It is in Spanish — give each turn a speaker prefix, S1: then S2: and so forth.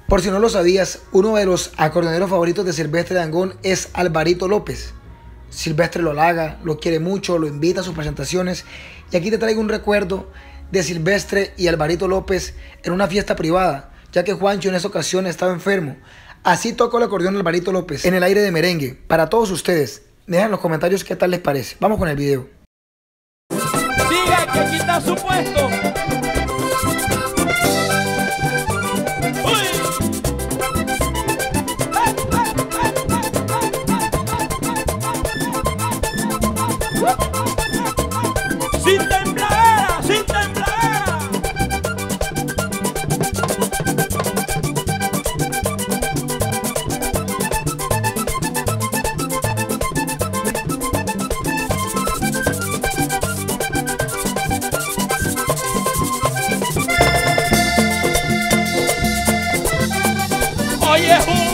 S1: Por si no lo sabías, uno de los acordeoneros favoritos de Silvestre Dangond es Alvarito López. Silvestre lo halaga, lo quiere mucho, lo invita a sus presentaciones. Y aquí te traigo un recuerdo de Silvestre y Alvarito López en una fiesta privada, ya que Juancho en esa ocasión estaba enfermo. Así tocó el acordeón Alvarito López en el aire de merengue. Para todos ustedes, dejen en los comentarios qué tal les parece. Vamos con el video.
S2: Diga que aquí está su puesto. Sin tembladera, sin tembladera. Oye,